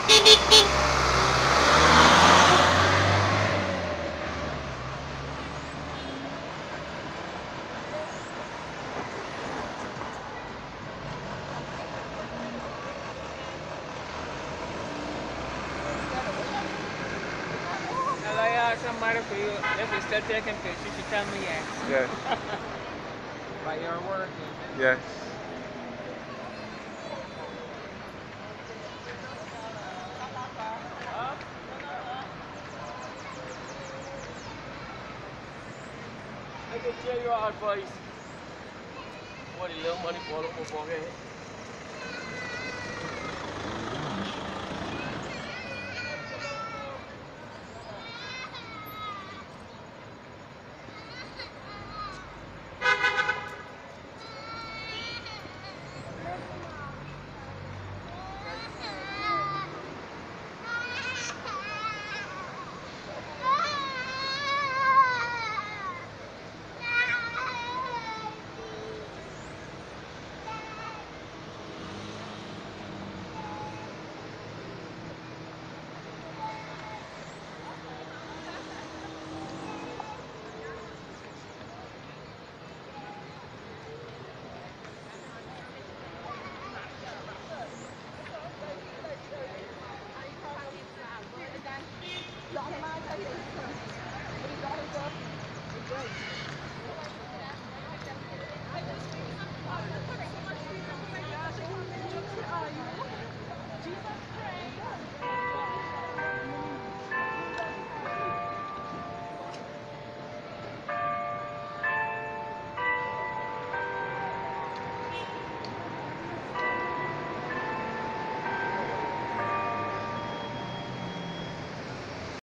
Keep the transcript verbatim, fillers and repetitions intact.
I asked somebody for you, if you still taking pictures, you tell me yes. Yes. But you're working. Yes. I can tell your advice. What a little money for the football game.